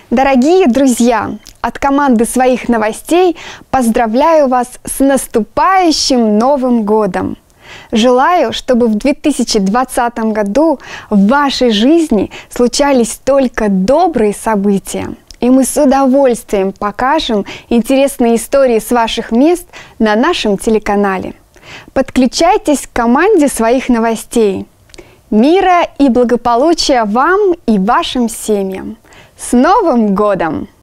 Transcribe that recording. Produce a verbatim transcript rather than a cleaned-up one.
Дорогие друзья, от команды «Своих новостей» поздравляю вас с наступающим Новым годом! Желаю, чтобы в две тысячи двадцатом году в вашей жизни случались только добрые события. И мы с удовольствием покажем интересные истории с ваших мест на нашем телеканале. Подключайтесь к команде «Своих новостей». Мира и благополучия вам и вашим семьям! С Новым годом!